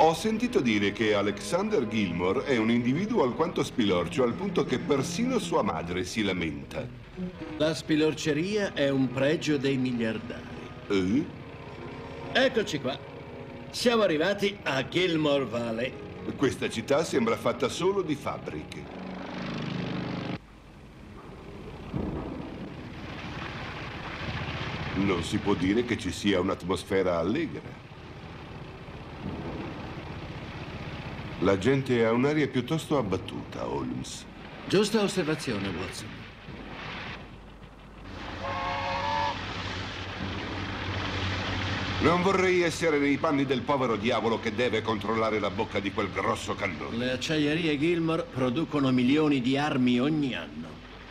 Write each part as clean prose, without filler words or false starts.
Ho sentito dire che Alexander Gilmore è un individuo alquanto spilorcio al punto che persino sua madre si lamenta. La spilorceria è un pregio dei miliardari. Eccoci qua. Siamo arrivati a Gilmore Valley. Questa città sembra fatta solo di fabbriche. Non si può dire che ci sia un'atmosfera allegra. La gente ha un'aria piuttosto abbattuta, Holmes. Giusta osservazione, Watson. Non vorrei essere nei panni del povero diavolo che deve controllare la bocca di quel grosso cannone. Le acciaierie Gilmore producono milioni di armi ogni anno.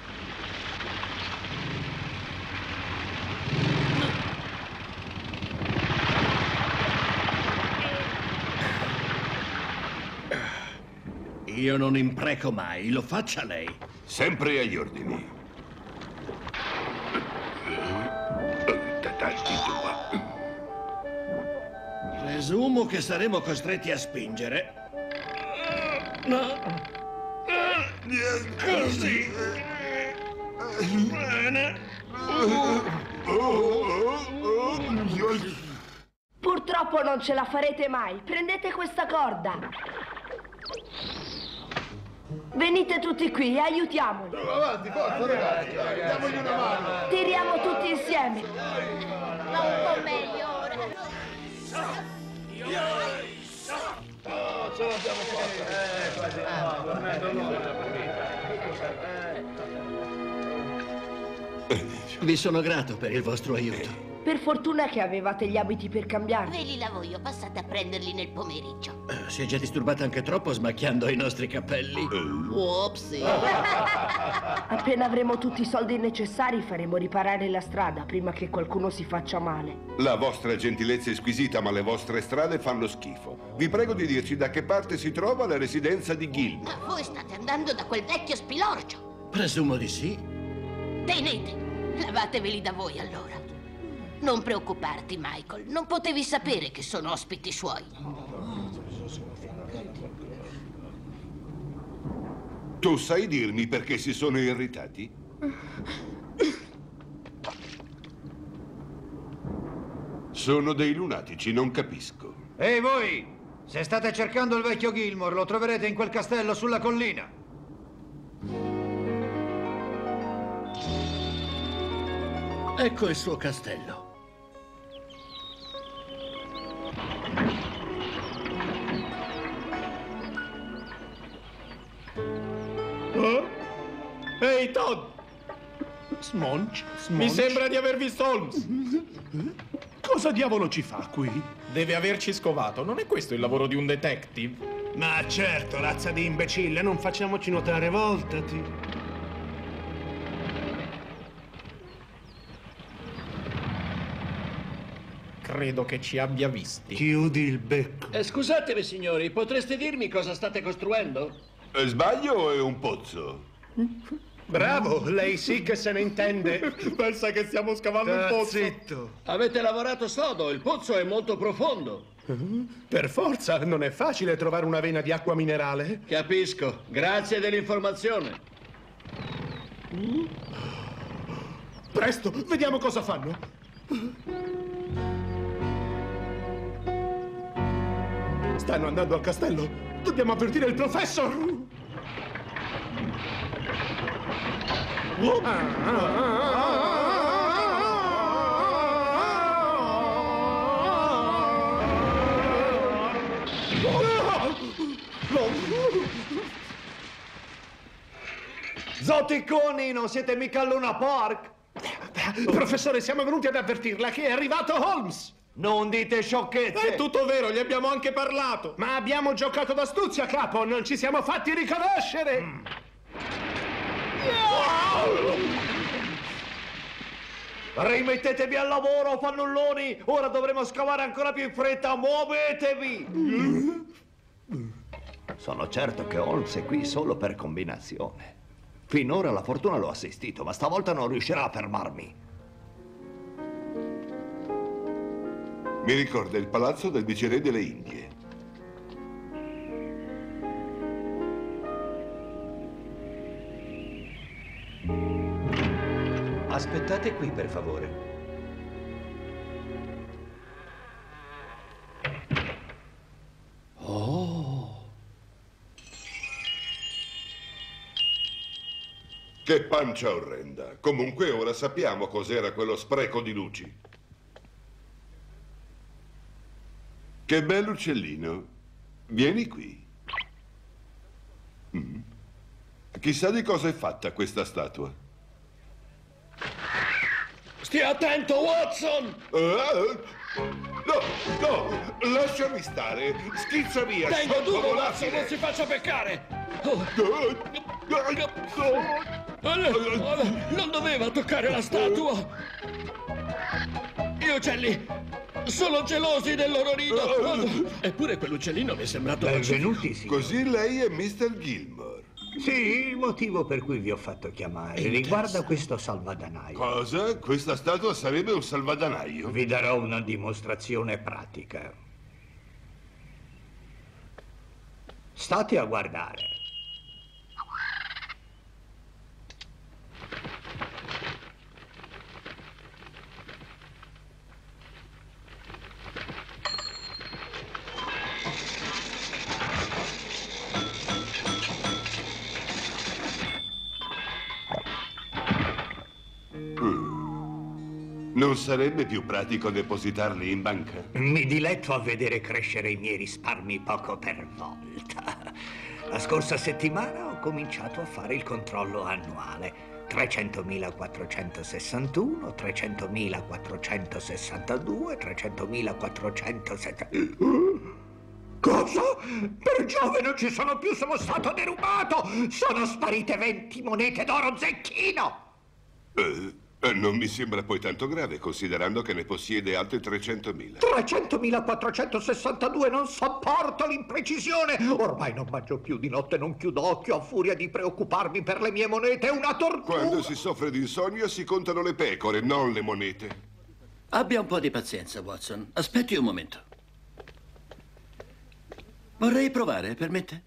Io non impreco mai, lo faccia lei. Sempre agli ordini. Presumo che saremo costretti a spingere. No. Così. Bene. Purtroppo non ce la farete mai. Prendete questa corda. Venite tutti qui, aiutiamoli. Avanti, forza ragazzi, diamogli una mano. Tiriamo tutti insieme. Va un po' meglio ora. Ce l'abbiamo fatta. Vi sono grato per il vostro aiuto. Per fortuna che avevate gli abiti per cambiarli. Ve li lavo io, passate a prenderli nel pomeriggio. Si è già disturbata anche troppo smacchiando i nostri capelli. Upsi. Appena avremo tutti i soldi necessari faremo riparare la strada prima che qualcuno si faccia male. La vostra gentilezza è squisita, ma le vostre strade fanno schifo. Vi prego di dirci da che parte si trova la residenza di Gilmore. Ma voi state andando da quel vecchio spilorcio. Presumo di sì. Tenete, lavateveli da voi allora. Non preoccuparti, Michael. Non potevi sapere che sono ospiti suoi. Tu sai dirmi perché si sono irritati? Sono dei lunatici, non capisco. Ehi voi! Se state cercando il vecchio Gilmore, lo troverete in quel castello sulla collina. Ecco il suo castello. Ehi, Todd! Smonch? Mi sembra di aver visto Holmes. Cosa diavolo ci fa qui? Deve averci scovato. Non è questo il lavoro di un detective? Ma certo, razza di imbecille, non facciamoci notare, voltati. Credo che ci abbia visti. Chiudi il becco. Scusatemi, signori, potreste dirmi cosa state costruendo? Sbaglio o è un pozzo? Bravo, lei sì che se ne intende. Pensa che stiamo scavando un pozzo. Zitto. Avete lavorato sodo, il pozzo è molto profondo. Per forza, non è facile trovare una vena di acqua minerale. Capisco, grazie dell'informazione. Presto, vediamo cosa fanno. Stanno andando al castello. Dobbiamo avvertire il professor. Zoticoni, non siete mica a Luna Park? Professore, siamo venuti ad avvertirla che è arrivato Holmes. Non dite sciocchezze. È tutto vero, gli abbiamo anche parlato. Ma abbiamo giocato d'astuzia, capo. Non ci siamo fatti riconoscere. Rimettetevi al lavoro, fannulloni! Ora dovremo scavare ancora più in fretta, muovetevi! Sono certo che Holmes è qui solo per combinazione. Finora la fortuna l'ho assistito, ma stavolta non riuscirà a fermarmi. Mi ricorda il palazzo del viceré delle Indie. Aspettate qui, per favore. Che pancia orrenda. Comunque ora sappiamo cos'era quello spreco di luci. Che bell'uccellino. Vieni qui. Chissà di cosa è fatta questa statua. Stia attento, Watson! No, lasciami stare. Schizza via. Tengo sciocco duro, Watson, volatile. non si faccia peccare! Non doveva toccare la statua! Gli uccelli sono gelosi del loro nido! Eppure quell'uccellino mi è sembrato... Benvenuti, signori. Così lei è Mr. Gilmore. Sì, il motivo per cui vi ho fatto chiamare riguarda questo salvadanaio. Cosa? Questa statua sarebbe un salvadanaio? Vi darò una dimostrazione pratica. State a guardare. Non sarebbe più pratico depositarli in banca? Mi diletto a vedere crescere i miei risparmi poco per volta. La scorsa settimana ho cominciato a fare il controllo annuale. 300.461, 300.462, 300.460... Cosa? Per Giove non ci sono più, sono stato derubato! Sono sparite 20 monete d'oro zecchino! Non mi sembra poi tanto grave, considerando che ne possiede altri 300.000. 300.462, non sopporto l'imprecisione! Ormai non mangio più di notte, non chiudo occhio a furia di preoccuparmi per le mie monete, è una tortura! Quando si soffre di insonnia si contano le pecore, non le monete. Abbia un po' di pazienza, Watson. Aspetti un momento. Vorrei provare, permette?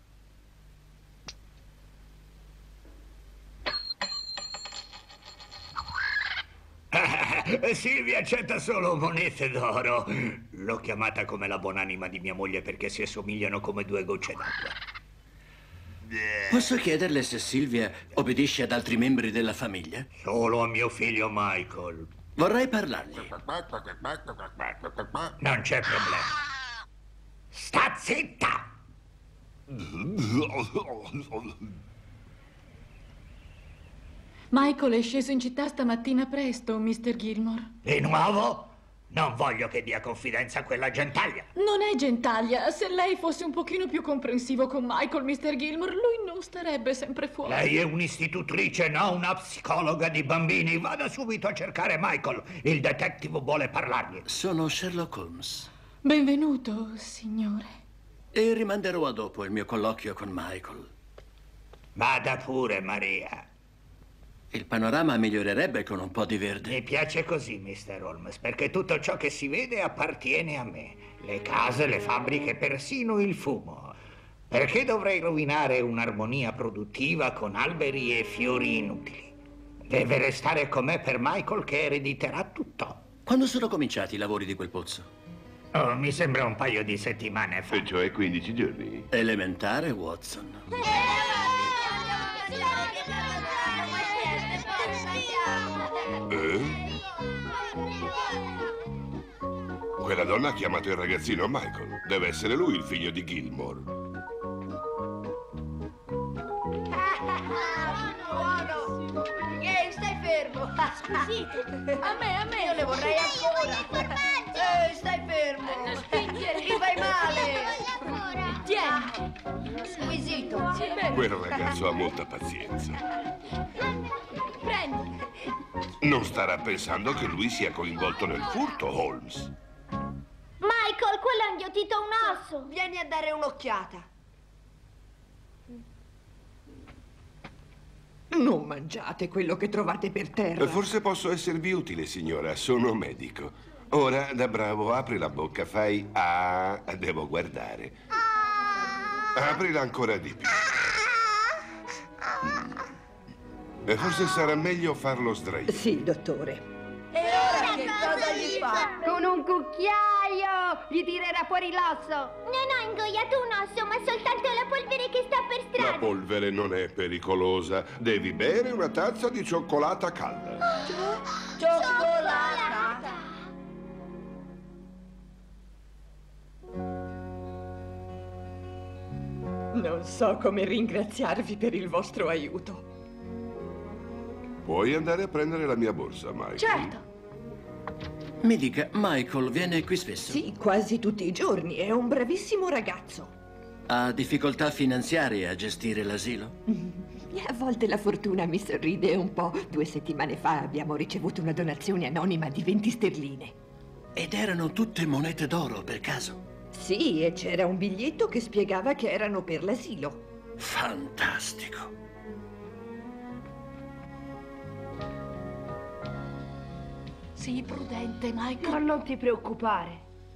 Silvia accetta solo monete d'oro. L'ho chiamata come la buonanima di mia moglie perché si assomigliano come due gocce d'acqua. Posso chiederle se Silvia obbedisce ad altri membri della famiglia? Solo a mio figlio Michael. Vorrei parlargli. Non c'è problema. Sta zitta! Michael è sceso in città stamattina presto, Mr. Gilmore. Di nuovo? Non voglio che dia confidenza a quella gentaglia. Non è gentaglia. Se lei fosse un pochino più comprensivo con Michael, Mr. Gilmore, lui non starebbe sempre fuori. Lei è un'istitutrice, no una psicologa di bambini. Vada subito a cercare Michael. Il detective vuole parlargli. Sono Sherlock Holmes. Benvenuto, signore. E rimanderò a dopo il mio colloquio con Michael. Vada pure, Maria. Il panorama migliorerebbe con un po' di verde. Mi piace così, Mr. Holmes, perché tutto ciò che si vede appartiene a me. Le case, le fabbriche, persino il fumo. Perché dovrei rovinare un'armonia produttiva con alberi e fiori inutili? Deve restare con me per Michael che erediterà tutto. Quando sono cominciati i lavori di quel pozzo? Oh, mi sembra un paio di settimane fa. E cioè 15 giorni? Elementare, Watson. Quella donna ha chiamato il ragazzino Michael. Deve essere lui il figlio di Gilmore. Buono! Ehi, stai fermo! Scusi, a me. Io ne vorrei ancora! Stai fermo! Mi fai male! Tieni. Squisito! Sì, bene. Quel ragazzo ha molta pazienza. Prendi. Non starà pensando che lui sia coinvolto nel furto, Holmes. Michael, quello ha inghiottito un osso. Vieni a dare un'occhiata. Non mangiate quello che trovate per terra. Forse posso esservi utile, signora. Sono medico. Ora, da bravo, apri la bocca, fai... Ah, devo guardare. Aprila ancora di più. E forse sarà meglio farlo sdraiato. Sì, dottore. E ora che cosa gli fa? Con un cucchiaio gli tirerà fuori l'osso. Non ho ingoiato un osso, ma soltanto la polvere che sta per strada. La polvere non è pericolosa. Devi bere una tazza di cioccolata calda. Cioccolata! Non so come ringraziarvi per il vostro aiuto. Puoi andare a prendere la mia borsa, Michael? Certo. Mi dica, Michael viene qui spesso? Sì, quasi tutti i giorni. È un bravissimo ragazzo. Ha difficoltà finanziarie a gestire l'asilo? E a volte la fortuna mi sorride un po'. 2 settimane fa abbiamo ricevuto una donazione anonima di 20 sterline. Ed erano tutte monete d'oro, per caso? Sì, e c'era un biglietto che spiegava che erano per l'asilo. Fantastico. Sii prudente, Michael. Ma non ti preoccupare.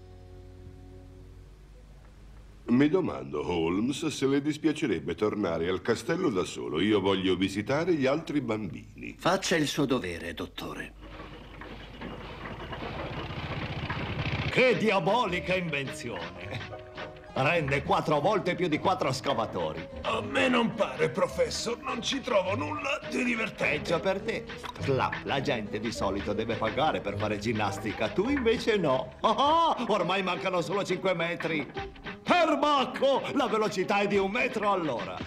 Mi domando, Holmes, se le dispiacerebbe tornare al castello da solo. Io voglio visitare gli altri bambini. Faccia il suo dovere, dottore. Che diabolica invenzione! Rende 4 volte più di 4 scavatori. A me non pare, professor. Non ci trovo nulla di divertente. Peggio per te. La gente di solito deve pagare per fare ginnastica. Tu invece no. Ormai mancano solo 5 metri. Perbacco! La velocità è di 1 metro all'ora.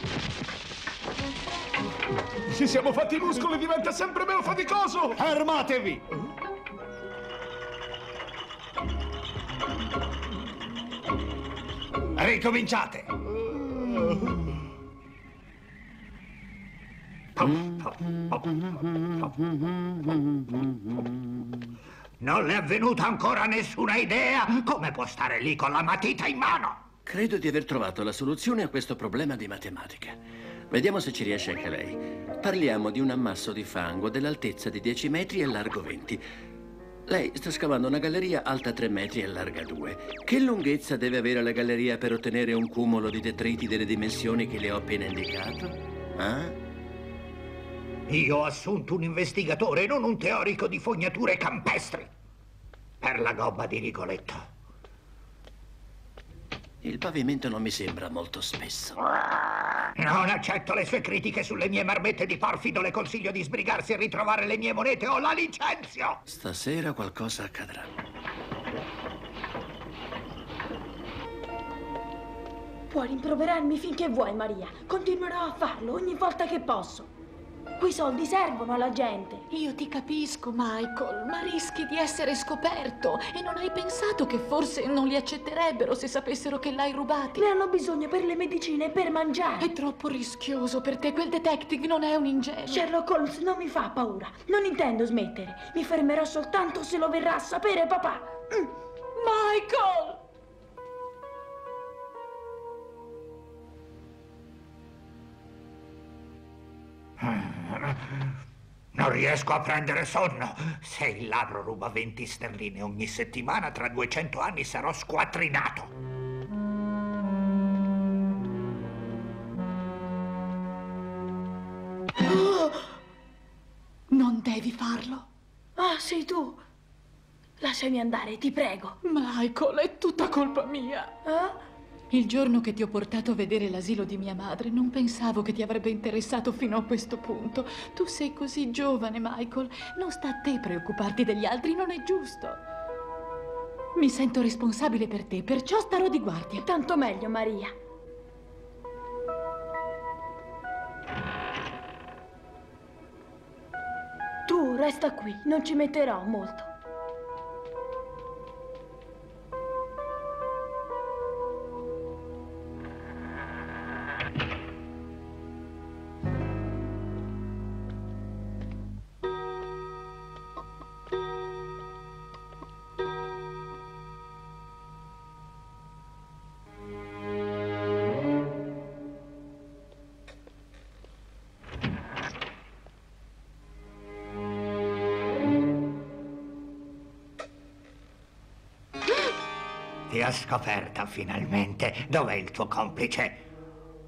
Ci siamo fatti i muscoli, diventa sempre meno faticoso. Fermatevi! Ricominciate! Non le è venuta ancora nessuna idea? Come può stare lì con la matita in mano? Credo di aver trovato la soluzione a questo problema di matematica. Vediamo se ci riesce anche lei. Parliamo di un ammasso di fango dell'altezza di 10 metri e largo 20. Lei sta scavando una galleria alta 3 metri e larga 2. Che lunghezza deve avere la galleria per ottenere un cumulo di detriti delle dimensioni che le ho appena indicato? Io ho assunto un investigatore, non un teorico di fognature campestri. Per la gobba di Rigoletto. Il pavimento non mi sembra molto spesso. Non accetto le sue critiche sulle mie marmette di porfido. Le consiglio di sbrigarsi a ritrovare le mie monete o la licenzio. Stasera qualcosa accadrà. Puoi rimproverarmi finché vuoi, Maria. Continuerò a farlo ogni volta che posso. Quei soldi servono alla gente. Io ti capisco, Michael, ma rischi di essere scoperto. E non hai pensato che forse non li accetterebbero se sapessero che l'hai rubati? Ne hanno bisogno per le medicine e per mangiare. È troppo rischioso per te. Quel detective non è un ingenuo. Sherlock Holmes non mi fa paura. Non intendo smettere. Mi fermerò soltanto se lo verrà a sapere papà. Michael! Non riesco a prendere sonno. Se il ladro ruba 20 sterline ogni settimana, tra 200 anni sarò squattrinato. Non devi farlo. Ah, sei tu. Lasciami andare, ti prego. Michael, è tutta colpa mia. Il giorno che ti ho portato a vedere l'asilo di mia madre, non pensavo che ti avrebbe interessato fino a questo punto. Tu sei così giovane, Michael. Non sta a te preoccuparti degli altri, non è giusto. Mi sento responsabile per te, perciò starò di guardia. Tanto meglio, Maria. Tu resta qui, non ci metterò molto. Ti ha scoperta finalmente. Dov'è il tuo complice?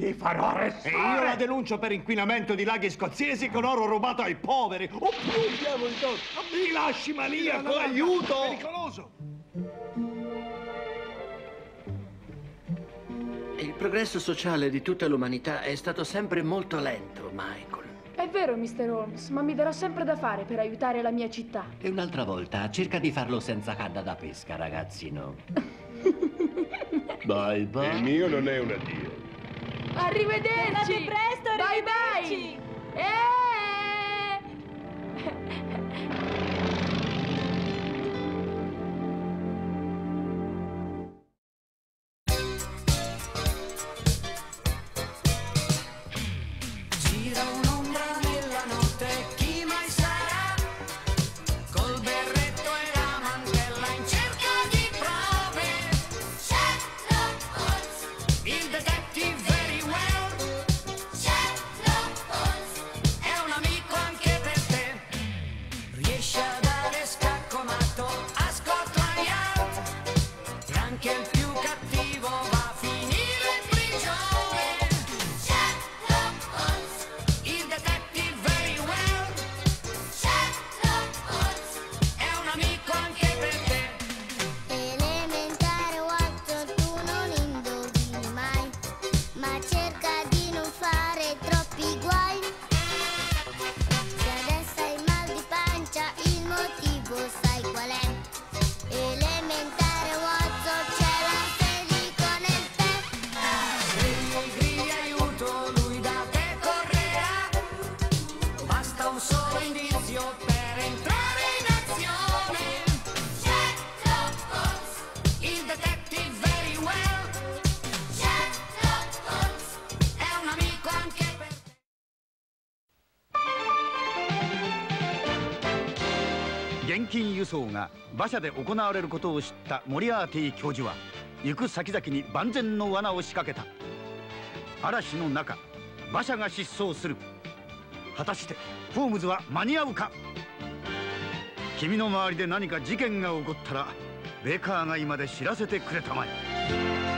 Ti farò arrestare! E io la denuncio per inquinamento di laghi scozzesi con oro rubato ai poveri. Mi lasci, maniaco, aiuto! Pericoloso! Il progresso sociale di tutta l'umanità è stato sempre molto lento, Michael. È vero, Mr. Holmes, ma mi darò sempre da fare per aiutare la mia città. E un'altra volta, cerca di farlo senza canna da pesca, ragazzino. Bye bye. Il mio non è un addio. Arrivederci! Tornate presto, arrivederci! Bye! Gira un'ombra nella notte, chi mai sarà? Col berretto e la mantella in cerca di prove. Sherlock Holmes, il detective very well. Sherlock Holmes, è un amico anche per te. Riesce a dare scacco matto a Scotland Yard. E anche il più cattivo va a finire in prigione. Sherlock Holmes, il detective very well. Sherlock Holmes, è un amico anche per te. Elementare Watson, tu non indovini mai, ma cerca di non fare troppi guai. Se adesso hai mal di pancia, il motivo sai qual è? Elementare Watson, c'è l'arsenico nel tè. Se gli gridi aiuto, lui da te correrà. Basta un solo indizio per entrare in azione. Sherlock Holmes, il detective very well. Sherlock Holmes, è un amico anche per te. 現金輸送が馬車で行われることを知ったモリアーティ教授は行く先々に万全の罠を仕掛けた。嵐の中馬車が失踪する。果たしてホームズは間に合うか。君の周りで何か事件が起こったらベカーが今で知らせてくれたまえ。